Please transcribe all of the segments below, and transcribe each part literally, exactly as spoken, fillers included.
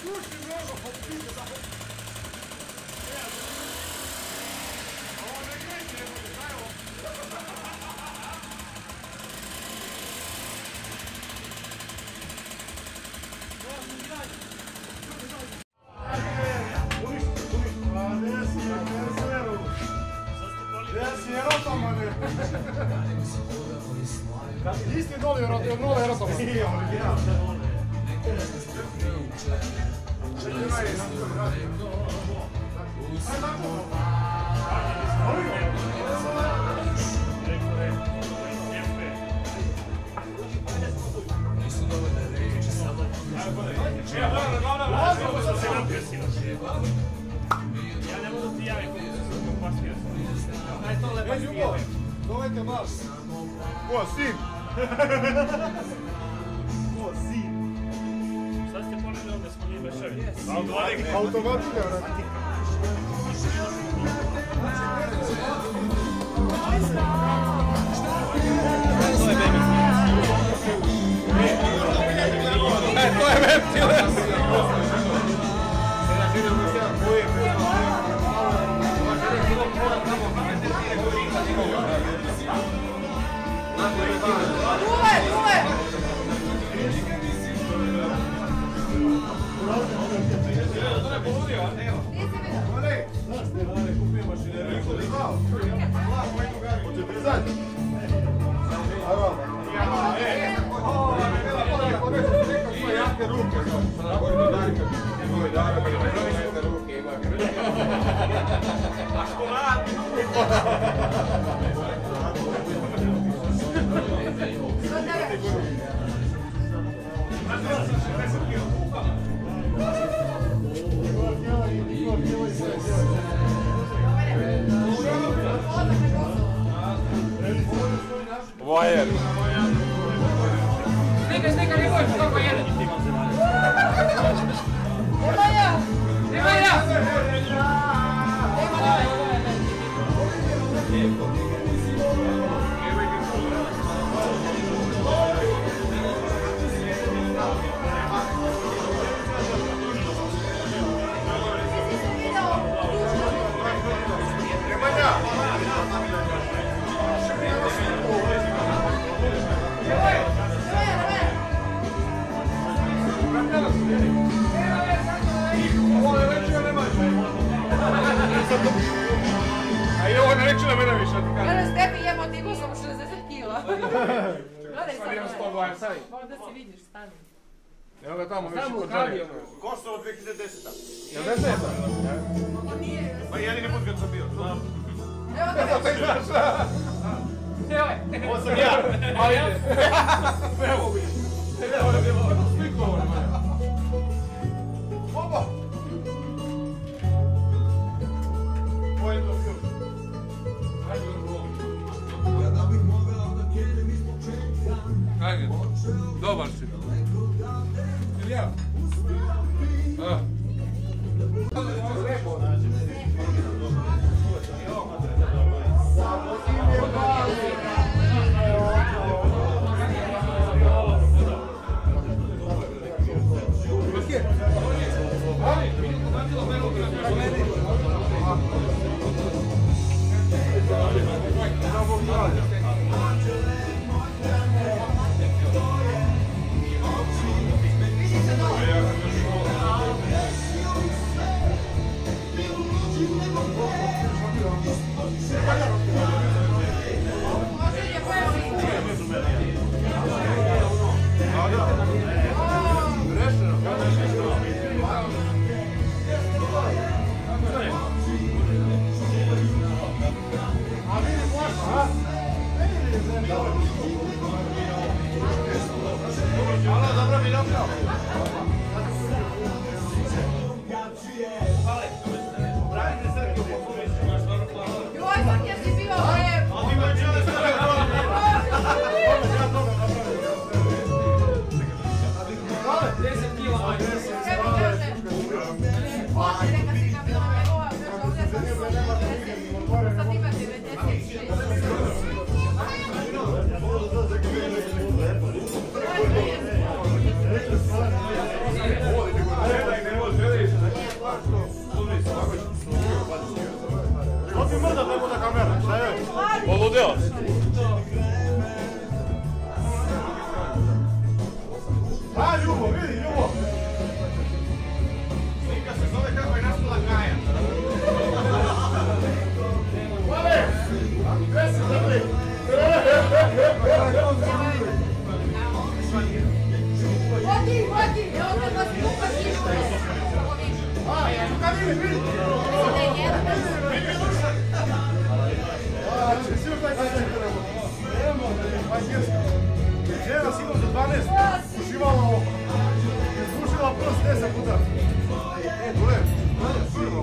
Isti doli od nove Erotoma. Nije, ali ja. Ja ne mogu ti javiti, kako sam kompasio. Ej, Ljubo, zovete vas. Ko, sin? Ko, sin? Sad ste poredili onda smo njih bešavi. Automatika, vrati. E, to je Mercedes! Dule, dule! Vojer. Snika, snika, ne boj, kako jedan. Nema ja! Nema ja! Nema ja! A i ovo ne reći na mene više, ti kažem. Gledaj, s tebi jemo tigo sam šezdeset kila. Gledaj sad, gledaj. možda si vidiš, stani. Evo ga tamo, više kod Kadi, žene. Kosovo dvije hiljade deseta. Jel deseta? Ovo nije... Pa jedini put kad sam bio. Evo te Evo te već. znaš. Ovo sam ja. Ali ide. Evo bi. Evo je bilo. Sliku ovo nema. Oba. Ovo je to bio. Ajde da volim. Ajde. Dobar si. Ili ja? A. Ovo ludeo. A, Ljubo, vidi, Ljubo! Slika se zove kako je nastala Gaja. Vale! Gde si zabli? Vodi, vodi, evo kad vas kupa kišta. A, kad vidi, vidi! A, će si još taj kaj čekaj nebo. Žena sigurno za dvanaest uživala ovo. Izbušila prst deset puta. E, dole, dole, prvo.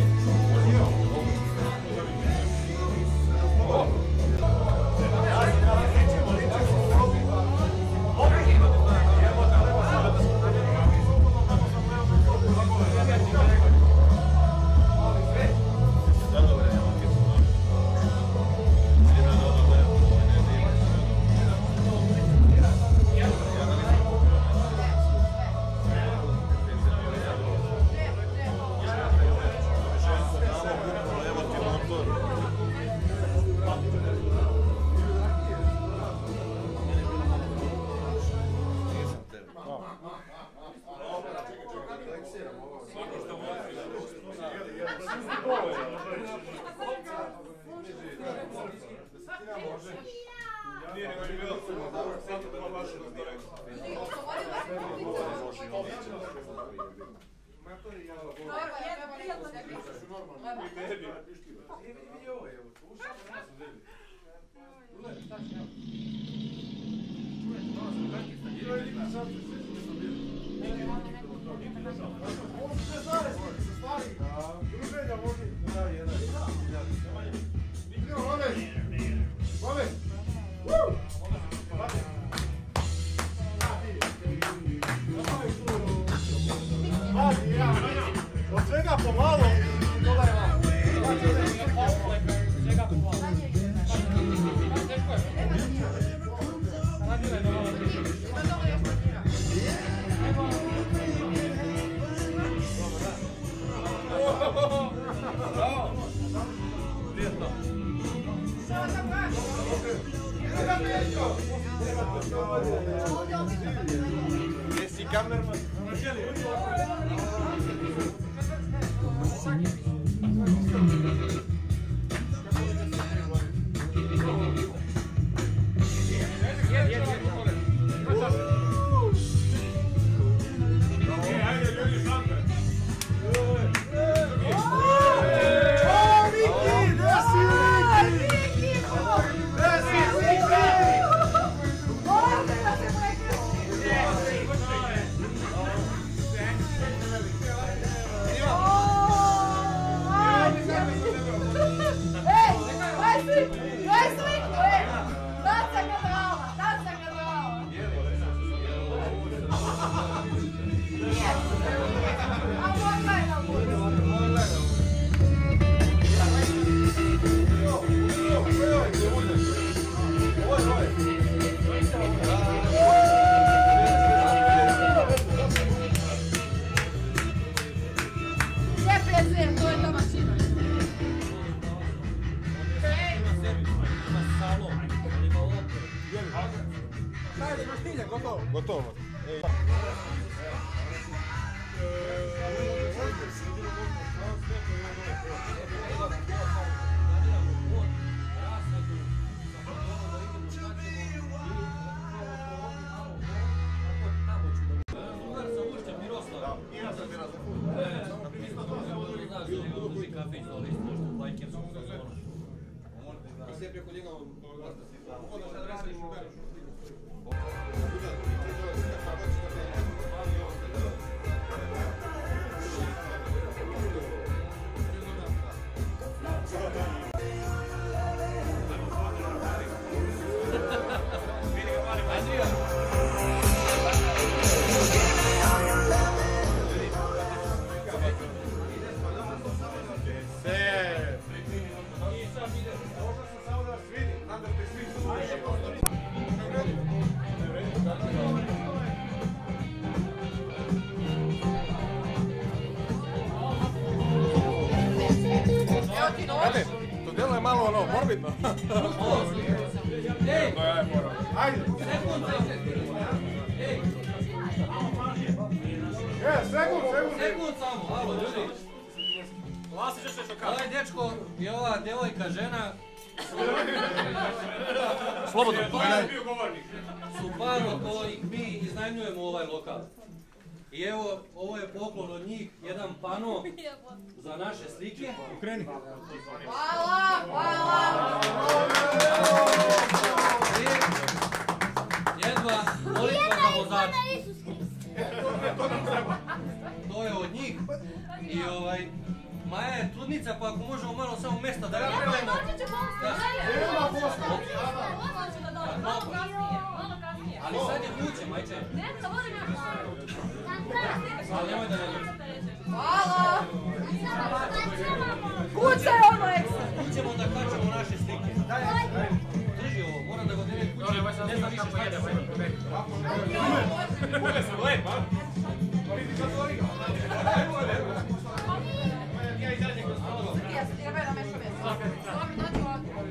Od svega pomalo, dodaj vam. Svega pomalo. Jesi kamerman? Gotovo. ono, morbidno. Ej! Ajde. Sekund, ej! E, sekund, sekund. Sekund samo, alo ljudi. Lasi ćeš nešto kao. Ovaj dečko i ova djevojka žena Slobodno. su par od kojih mi iznajmljujemo ovaj lokal. I evo, ovo je poklon od njih, jedan pano za naše slike. Ukreni. Hvala, hvala. I jedva molitva za vozača. To je od njih. I ovaj, Maja je trudnica, pa ako možemo malo samo mjesta da radimo. Ali sad je kuće, majče. Ali nemoj da ne dođe. Hvala. Kuća je ono ekstra. Kućemo da kačemo naše slike. Drži ovo, moram da ga odene kuće. Ne znam više šta je. Bude se lepa. Ja se treba da mešam mjesto. Samo mi dođu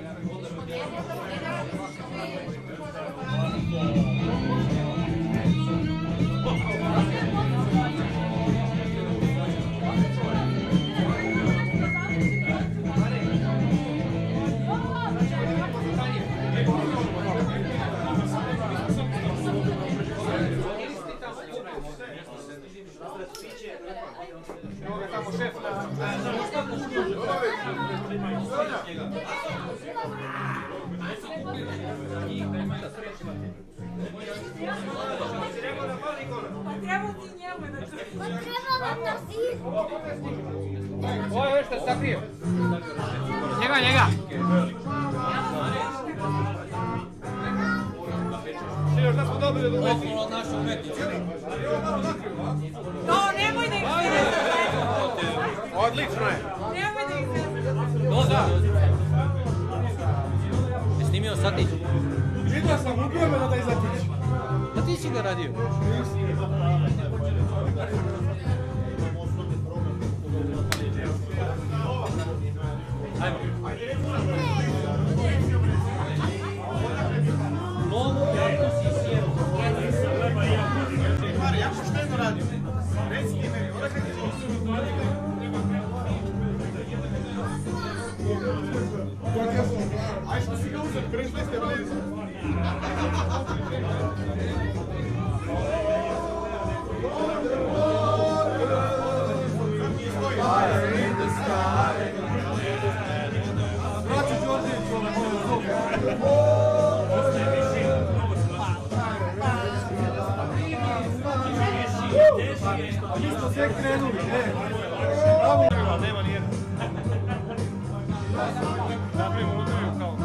Ovo je što se sakrije. Njega, njega. Još da smo dobili do umetnika. Poklon od naše umetnice. No, nemoj da ih Odlično je. Nemoj da ih To da. Je snimio satić? Vidio sam, ubio me da da izletić. Pa ti si ga radio. Ajmo. Novu kako si sjeo. Mare, ja što jedno radio? Reci ti meni, odakle ti to? Aj što si ga uzem, prišli ste blizu. Braćo Đorđević, ovo je moj zvuk. A mi smo sve krenuli, ne? Nema nijedno. Napravimo unuju kao...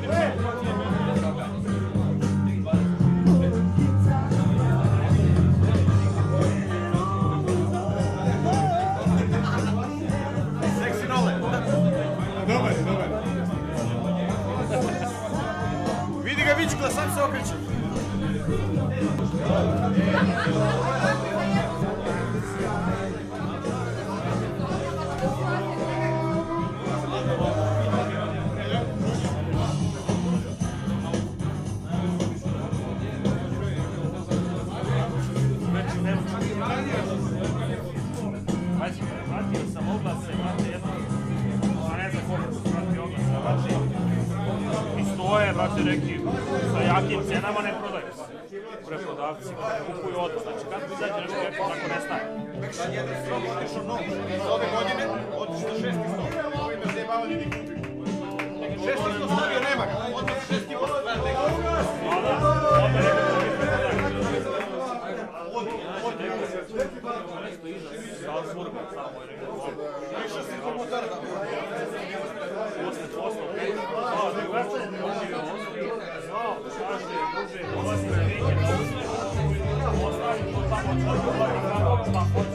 Seksi nole. Dobar je, dobar je. Vidi ga Vičkla, sam se okreće. Vratio sam oglase, vrati jedno, a ne znam koliko su vrati oglase, vrati i stoje, vrati neki, sa jakim cenama ne prodaju se. Preprodavci kupuju odmah, znači kad bi izađe nešto rekao tako ne staje. Sad jedan strop otišao novo. Ove godine otišao šesti strop. Ovi me zajebavali ljudi kupi. Šesti strop stavio, nema ga. Odmah šesti strop stavio. No da, onda rekao da bi prodaju. Kao smurka, samo je rekao. Više si promotar da. Posle, posle, znao, ne gledam, znao, kaže, duže, dolazi na vikend, ostavim to tamo, čvrlo, pa